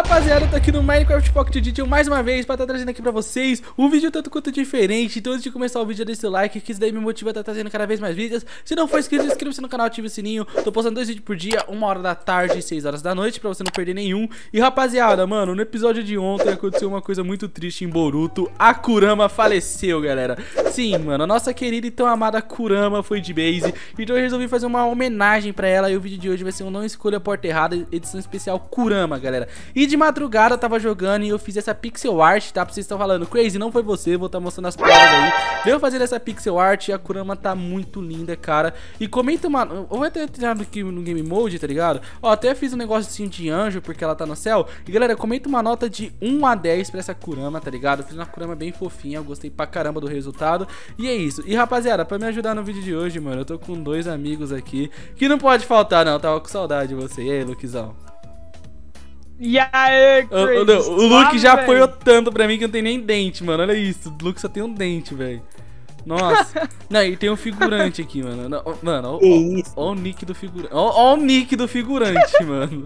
rapaziada, eu tô aqui no Minecraft Pocket Edition mais uma vez pra estar trazendo aqui pra vocês um vídeo tanto quanto diferente. Então antes de começar o vídeo, deixa o like, que isso daí me motiva a estar trazendo cada vez mais vídeos. Se não for inscrito, inscreva-se no canal, ative o sininho. Tô postando 2 vídeos por dia, 1h da tarde e 6h da noite, pra você não perder nenhum. E rapaziada, mano, no episódio de ontem aconteceu uma coisa muito triste em Boruto. A Kurama faleceu, galera. Sim, mano, a nossa querida e tão amada Kurama foi de base. Então eu resolvi fazer uma homenagem pra ela. E o vídeo de hoje vai ser um Não Escolha a Porta Errada, edição especial Kurama, galera. E de madrugada eu tava jogando e eu fiz essa pixel art, tá? Pra vocês estão falando, Crazy, não foi você, vou estar mostrando as provas aí. Veio fazer essa pixel art e a Kurama tá muito linda, cara. E comenta uma... Eu vou até entrar aqui no Game Mode, tá ligado? Ó, até fiz um negócio assim de anjo, porque ela tá no céu. E galera, comenta uma nota de 1 a 10 pra essa Kurama, tá ligado? Eu fiz uma Kurama bem fofinha, eu gostei pra caramba do resultado. E é isso. E rapaziada, pra me ajudar no vídeo de hoje, mano, eu tô com 2 amigos aqui que não pode faltar, não. Eu tava com saudade de você. E aí, Luquezão? E aí, o Luke já apoiou tanto pra mim que não tem nem dente, mano. Olha isso, o Luke só tem um dente, velho. Nossa. Não, e tem um figurante aqui, mano. Não, mano, ó o nick do figurante. Ó o nick do figurante, mano.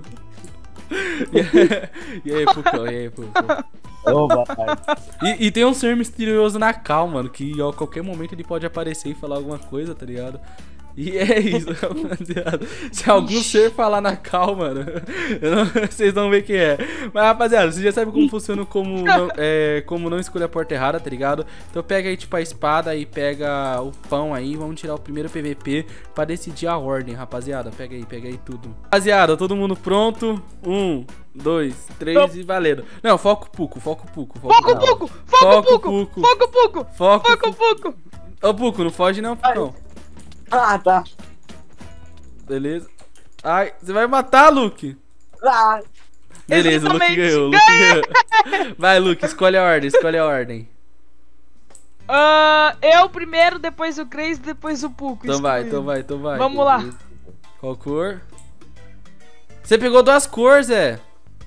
E aí, Pucão, e aí, Pucão. E tem um ser misterioso na Cal, mano, que a qualquer momento ele pode aparecer e falar alguma coisa, tá ligado? E é isso, rapaziada. Se algum ser falar na Cal, mano, vocês vão ver quem é. Mas, rapaziada, vocês já sabem como funciona como não escolher a porta errada, tá ligado? Então pega aí, tipo, a espada e pega o pão aí. Vamos tirar o primeiro PVP pra decidir a ordem, rapaziada. Pega aí tudo. Rapaziada, todo mundo pronto? 1, 2, 3 e valendo. Não, foco Puco, foco Puco. Foco Puco! Ô, Puco, não foge não, Pucão. Ah, tá. Beleza. Ai, você vai matar, Luke. Ah. Beleza, o Luke ganhou, Vai, Luke, escolhe a ordem, Eu primeiro, depois o Crazy, depois o Puco. Então vai. Vamos lá. Qual cor? Você pegou 2 cores, Zé.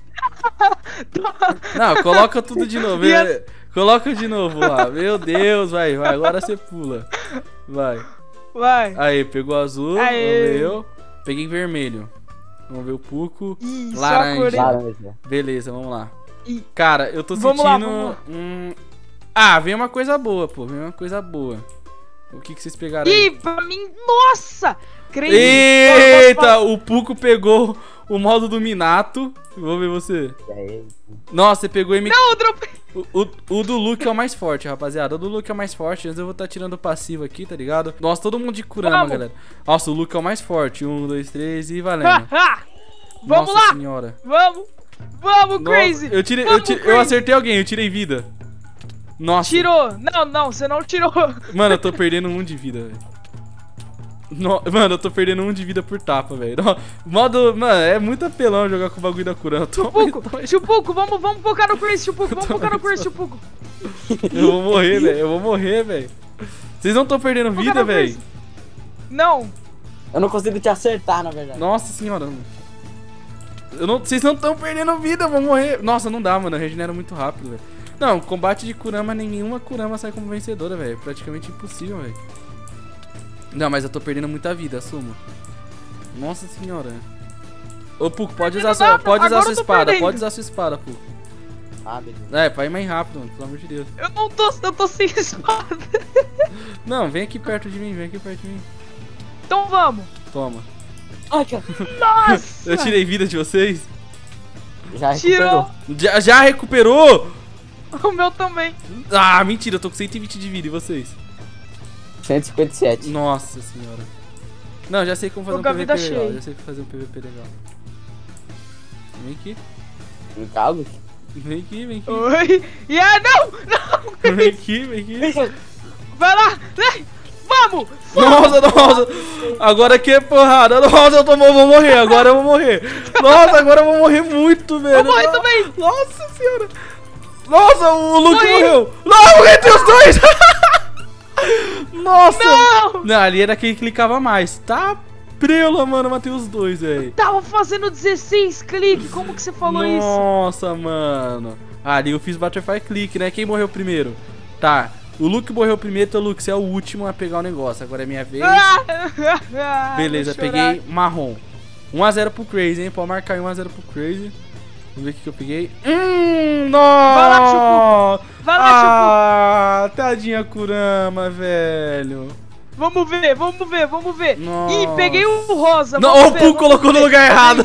Não, coloca tudo de novo. Coloca de novo lá. Meu Deus, vai. Agora você pula. Vai. Aí, pegou azul. Vamos ver eu. Peguei vermelho. Vamos ver o Puco. Laranja. Beleza, vamos lá. Cara, eu tô sentindo... Ah, vem uma coisa boa, pô. Vem uma coisa boa. O que vocês pegaram aí? Ih, pra mim... Nossa! Crazy. Eita, o Puco pegou o modo do Minato. Vou ver você. Nossa, você pegou MK. Não, eu dropei. O do Luke é o mais forte, rapaziada. O do Luke é o mais forte. Antes eu vou estar tirando o passivo aqui, tá ligado? Nossa, todo mundo de Kurama, galera. Nossa, o Luke é o mais forte. 1, 2, 3 e valendo. Vamos Nossa lá. Senhora. Vamos, Crazy. Eu acertei alguém, eu tirei vida. Nossa. Tirou. Não, você não tirou. Mano, eu tô perdendo 1 de vida, velho. Mano, eu tô perdendo 1 de vida por tapa, velho. Mano, é muito apelão jogar com o bagulho da Kurama. Chupuco, vamos focar no Crazy, Chupuco. Eu vou morrer, velho. Vocês não estão perdendo vida, velho? Não. Eu não consigo te acertar, na verdade. Nossa senhora. Vocês não estão perdendo vida, eu vou morrer. Nossa, não dá, mano. Eu regenero muito rápido, velho. Não, combate de Kurama, nenhuma Kurama sai como vencedora, velho. Praticamente impossível, velho. Não, mas eu tô perdendo muita vida, assumo. Nossa senhora. Ô, Puco, pode usar sua espada. Pode usar sua espada, Puco. Ah, beleza. É, pra ir mais rápido, mano, pelo amor de Deus. Eu tô sem espada. Não, vem aqui perto de mim, Então vamos. Toma. Ai, cara. Nossa. Eu tirei vida de vocês. Já recuperou. Já recuperou? O meu também. Ah, mentira, eu tô com 120 de vida, e vocês? 157. Nossa senhora. Não, já sei como fazer um PVP legal. Já sei fazer um PVP legal. Vem aqui. Vem aqui. Oi. Não. Vem aqui. Vai lá. Vamos. Nossa. Agora que é porrada. Nossa, eu vou morrer. Agora eu vou morrer. Nossa, agora eu vou morrer muito, velho. Eu morri também. Nossa senhora. Nossa, o Luke morreu. Não, morri entre os dois. Nossa! Não, ali era quem clicava mais. Tá prela, mano, matei os dois, velho. Tava fazendo 16 cliques, como que você falou isso? Nossa, mano. Ali eu fiz Butterfly Click, né? Quem morreu primeiro? Tá, o Luke morreu primeiro, então Luke, você é o último a pegar o negócio. Agora é minha vez. Beleza, peguei marrom. 1 a 0 pro Crazy, hein? Pode marcar aí 1 a 0 pro Crazy. Vamos ver o que eu peguei. Nossa! Vai lá, Ah, tadinha Kurama, velho. Vamos ver, vamos ver, vamos ver. Nossa. Ih, peguei o rosa. Não, vamos o ver, Puco vamos colocou no ver. lugar errado.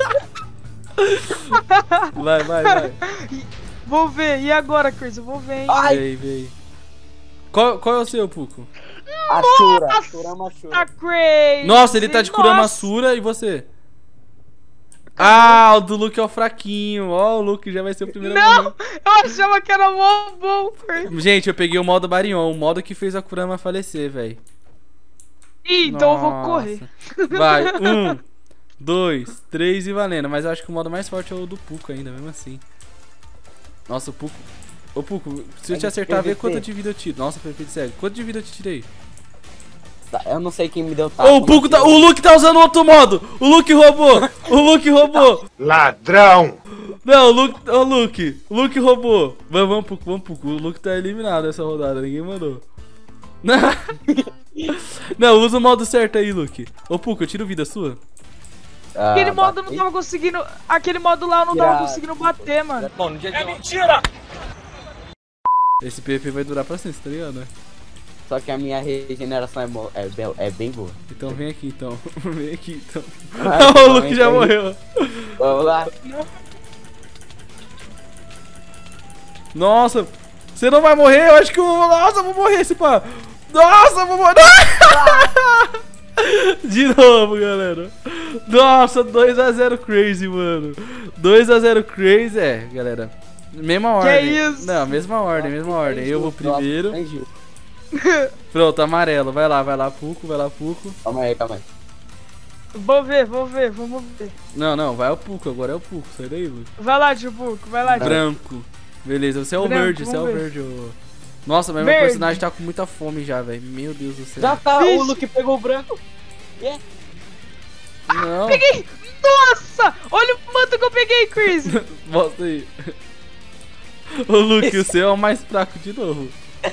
Vai, vai, vai. Vou ver. E agora, Chris? Eu vou ver, hein? Ai, Vem, vem. Qual é o seu, Puco? Ashura. Kurama Tá Ashura. crazy. Nossa, ele tá de Kurama Nossa. Sura e você? Ah, o do Luke é o fraquinho. Ó, o Luke já vai ser o primeiro a Não, morrer. eu achava que era mó bom, Chris. Gente, eu peguei o modo Baryon, o modo que fez a Kurama falecer, velho. Ih, então eu vou correr. Vai, 1, 2, 3 e valendo. Mas eu acho que o modo mais forte é o do Puco ainda, mesmo assim. Nossa, o Puco... Ô, Puco, se eu te acertar, vê quanto de vida eu tiro. Nossa, foi feito cego. Quanto de vida eu te tirei? Eu não sei quem me deu tapa. Ô, o Puco tá... O Luke tá usando outro modo! O Luke roubou! O Luke roubou! Ladrão! Não, o Luke... Ô, Luke! O Luke roubou! Vamos, Puco, vamos, Puco. O Luke tá eliminado essa rodada, ninguém mandou. Não, usa o modo certo aí, Luke. Ô, Puco, eu tiro vida sua? Aquele modo eu não tava conseguindo. Aquele modo lá eu não tava conseguindo bater, mano. É mentira! Esse PvP vai durar pra sempre, tá ligado? Só que a minha regeneração é bem boa. Então vem aqui, então. Vem aqui, então. Vai, O então, Luke já então. morreu. Vamos lá. Nossa, você não vai morrer? Eu acho que eu vou... Nossa, eu vou morrer esse pá. Nossa, eu vou morrer. De novo, galera. Nossa, 2x0 Crazy, mano. 2x0 Crazy, galera. Mesma ordem. isso? Não, mesma ordem, mesma ordem. Eu vou primeiro. Entendi. Pronto, amarelo. Vai lá, Puco, vai lá, Puco. Calma aí, calma aí. Vou ver, vamos ver. Não, vai o Puco, agora é o Puco. Sai daí, Luke. Vai lá, Tibuco, vai lá. Branco. Beleza, você é o Branco, verde, você é o vamos ver. verde. Nossa, mas meu Verde. personagem tá com muita fome já, velho. Meu Deus do céu. Já tá, Vixe. o Luke pegou o branco. Não. Peguei! Nossa! Olha o manto que eu peguei, Chris! Mostra aí. Ô, Luke, o seu é o mais fraco de novo.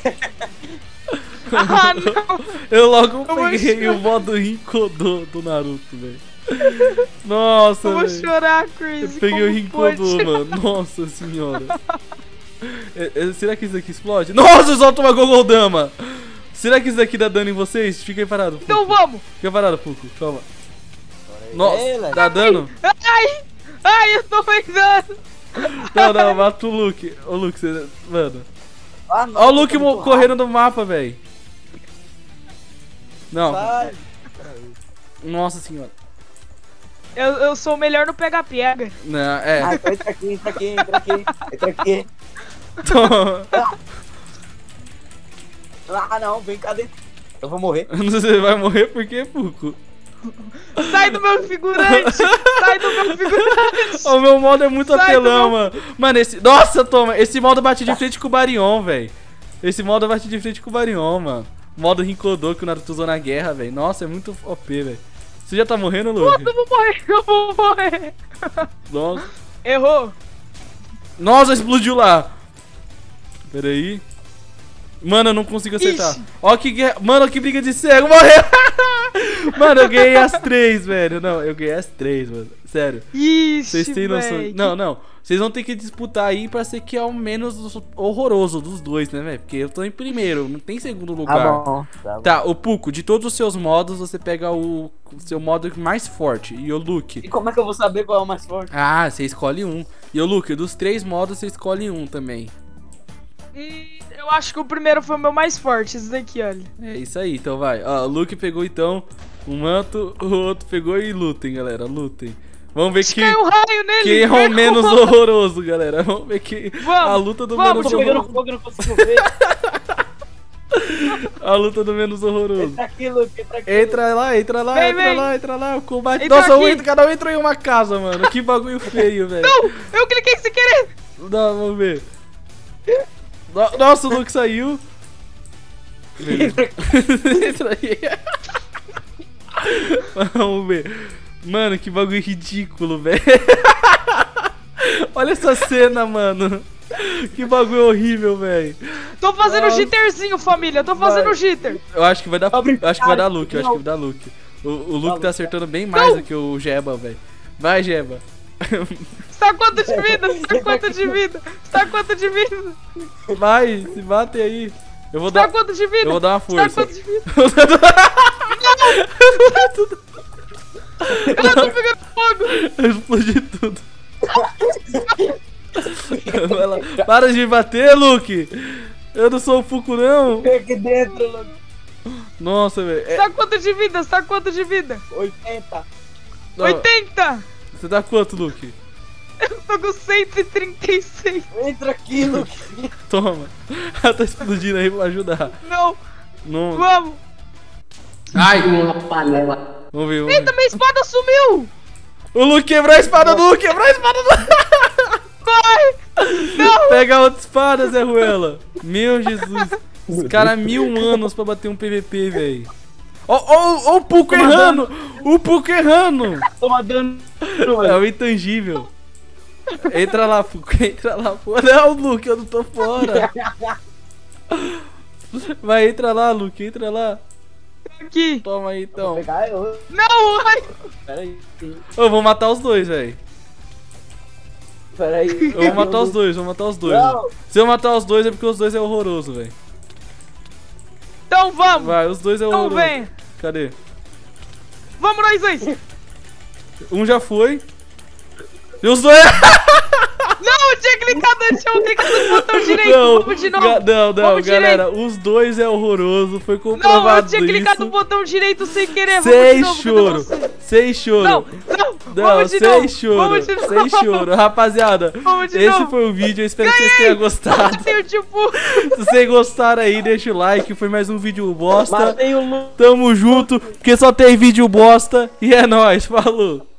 Ah, não! Eu logo vou peguei chorar. o modo Rinkodô do Naruto, velho. Nossa, Eu vou velho. chorar, Eu Chris. peguei o como Rinkodô, pode? mano. Nossa senhora. Será que isso aqui explode? Nossa, solta uma Gogoldama. Será que isso daqui dá dano em vocês? Fica aí parado, Puco. Então vamos! Fica parado, Puco. Calma. Nossa, Ela. dá dano? Ai, eu tô pegando! Não, mata o Luke. Ô, Luke, você... Mano. Ah, não, Ó o Luke eu tô muito correndo no mapa, velho. Não. rápido. Sai. Nossa senhora. Eu sou o melhor no pega-pega. Não, Ah, então entra aqui. Ah, não, vem cá dentro. Eu vou morrer. Você vai morrer por quê, Puco? Sai do meu figurante! Sai do meu figurante! O meu modo é muito Sai apelão, do mano. Mano, esse... Nossa, toma. Esse modo bate de frente com o Baryon, velho. Esse modo bate de frente com o Baryon, mano. Modo Rinkodô que o Naruto usou na guerra, velho. Nossa, é muito OP, velho. Você já tá morrendo, Luke? Eu vou morrer! Nossa. Errou! Nossa, explodiu lá. Pera aí. Mano, eu não consigo acertar. Ixi. Ó que guerra. Mano, que briga de cego. Morreu. Mano, eu ganhei as 3, velho. Não, eu ganhei as 3, mano. Sério. Ixi, Vocês têm noção? véi, Não. Vocês vão ter que disputar aí pra ser que é o menos horroroso dos dois, né, velho? Porque eu tô em primeiro, não tem segundo lugar. Tá bom. Tá, o Puco, de todos os seus modos, você pega o seu modo mais forte. E o Luke. E como é que eu vou saber qual é o mais forte? Ah, você escolhe um. E o Luke, dos 3 modos, você escolhe um também. Eu acho que o primeiro foi o meu mais forte, esse daqui, olha. É isso aí, então vai. Ó, o Luke pegou então um manto, o outro pegou e lutem, galera, lutem. Vamos ver Caiu um raio nele! quem é o caiu menos um- horroroso, galera. Vamos ver quem. Vamos, A luta do vamos, menos Tô pegando horroroso. fogo, eu não consigo ver. A luta do menos horroroso. Entra aqui, Luke, entra aqui. Entra lá, Vem, entra lá, o combate. Entra Nossa, aqui. cada um entrou em uma casa, mano. Que bagulho feio, velho. Não! Eu cliquei sem querer! Não, vamos ver. Nossa, o Luke saiu. Beleza. Entra aí. Vamos ver. Mano, que bagulho ridículo, velho. Olha essa cena, mano. Que bagulho horrível, velho. Tô fazendo Nossa. jitterzinho, família. Tô fazendo Vai. jitter. Eu acho que vai dar. Abre- Eu acho que vai dar Luke, eu acho que vai dar Luke. O Luke tá acertando bem mais do que o Jeba, velho. Vai, Jeba. Você tá quanto de vida? Você tá quanto de vida? Você tá quanto de vida? Vai, se bate aí. Eu vou Você tá dar. quanto de vida? Eu vou dar uma Você tá força. quanto de vida? Eu tô pegando fogo! Eu explodi tudo. Vai lá. Para de me bater, Luke! Eu não sou o Fuku, não! Fica aqui dentro, Luke. Nossa, velho. Você tá quanto de vida? Você tá quanto de vida? 80. 80! Você tá quanto, Luke? Eu tô com 136. Entra aqui, Luke. Toma. Ela tá explodindo aí pra ajudar. Não, Não. vamos! Ai! Uma panela. Vamos ver, vamos Eita, ver. minha espada sumiu! O Luke quebrou a espada do Luke! Quebrou a espada do Corre! Não! Pega a outra espada, Zé Ruela. Meu Jesus. Os caras 1000 anos pra bater um PVP, velho. Ó o Puco errando! O Puco errando! Toma dano. É o intangível. Entra lá, Puco. Entra lá, Puco. Não, Luke, eu não tô fora. Vai, entra lá, Luke. Entra lá. Aqui! Toma aí, então. Vou pegar eu. Não! Ai. Pera aí. Eu vou matar os dois, velho. Pera aí. Eu vou matar os dois, vou matar os dois. Não. Se eu matar os dois é porque os dois é horroroso, velho. Então vamos! Vai, os dois é Então horroroso. vem! Cadê? Vamos nós dois! Um já foi. E os dois. Não, eu tinha clicado antes, eu clicado no botão direito! Não, Vamos de novo! não, Vamos galera. direito. Os dois é horroroso. Foi Não, comprovado eu tinha clicado isso. no botão direito sem querer! Sem Vamos de choro. novo! cadê você? Sem choro. Não, Não, vamos de sem novo! choro. Vamos de novo! Sem choro. Rapaziada, Vamos de esse novo. foi o vídeo. Eu espero que vocês tenham gostado. Eu, tipo... Se vocês gostaram aí, deixa o like. Foi mais um vídeo bosta. Matei o Luke. Tamo junto, porque só tem vídeo bosta. E é nóis, falou.